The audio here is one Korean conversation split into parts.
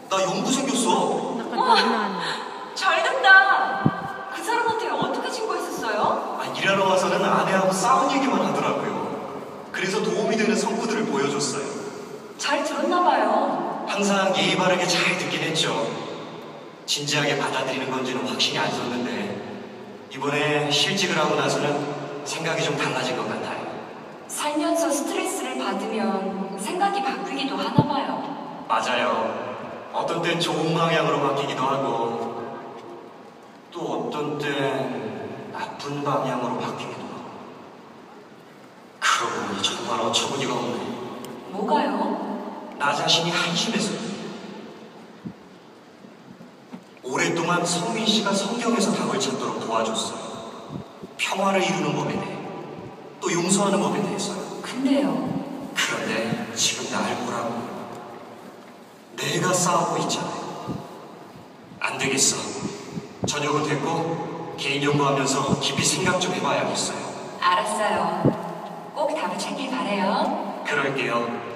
나 연구 생겼어. 잘됐다. 그 사람한테 어떻게 신고했었어요? 일하러 와서는 아내하고 싸운 얘기만 하더라고요. 그래서 도움이 되는 성구들을 보여줬어요. 잘 들었나봐요. 항상 예의 바르게 잘 듣긴 했죠. 진지하게 받아들이는 건지는 확신이 안 섰는데 이번에 실직을 하고 나서는 생각이 좀 달라진 것 같아요. 살면서 스트레스를 받으면 생각이 바뀌기도 하나봐요. 맞아요. 어떤 땐 좋은 방향으로 바뀌기도 하고 또 어떤 땐 나쁜 방향으로 바뀌기도 하고. 그러고 보니 정말 어처구니가 없네. 뭐가요? 나 자신이 한심해서요. 오랫동안 성민 씨가 성경에서 답을 찾도록 도와줬어요. 평화를 이루는 법에 대해, 또 용서하는 법에 대해서요. 근데요. 그런데 지금 날 보라고. 내가 싸우고 있잖아요. 안 되겠어. 저녁은 됐고 개인 연구하면서 깊이 생각 좀 해봐야겠어요. 알았어요. 꼭 답을 찾길 바래요. 그럴게요.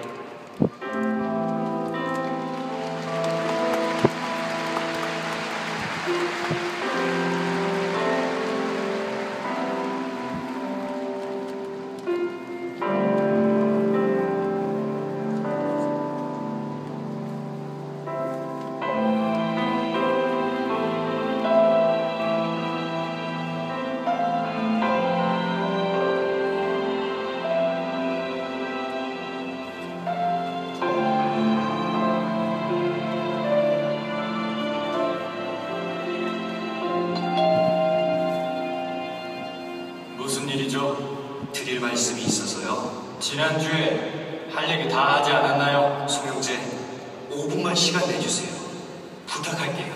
무슨 일이죠? 드릴 말씀이 있어서요. 지난주에 할 얘기 다 하지 않았나요? 송영재, 5분만 시간 내주세요. 부탁할게요.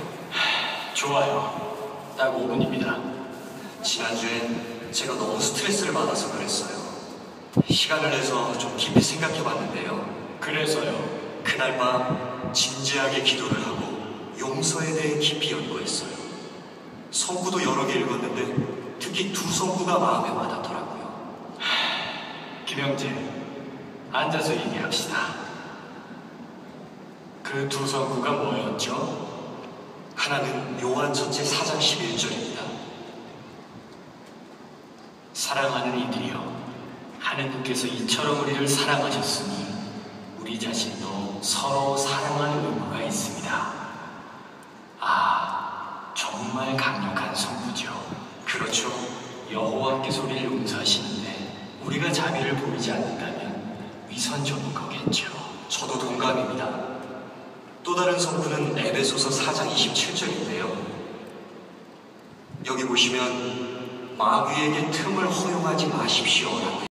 좋아요. 딱 5분입니다. 지난주엔 제가 너무 스트레스를 받아서 그랬어요. 시간을 내서 좀 깊이 생각해봤는데요. 그래서요. 그날 밤 진지하게 기도를 하고 용서에 대해 깊이 연구했어요. 성구도 여러 개 읽었는데 특히 두 성구가 마음에 와닿더라고요. 김영재, 앉아서 얘기합시다. 그 두 성구가 뭐였죠? 하나는 요한 첫째 4장 11절입니다. 사랑하는 이들이여, 하느님께서 이처럼 우리를 사랑하셨으니 우리 자신도 서로 사랑하는 의무가 있습니다. 아, 정말 강력한 성구죠. 그렇죠. 여호와께서 우리를 용서하시는데 우리가 자비를 보이지 않는다면 위선적인 거겠죠. 저도 동감입니다. 또 다른 성구는 에베소서 4장 27절인데요. 여기 보시면 마귀에게 틈을 허용하지 마십시오라고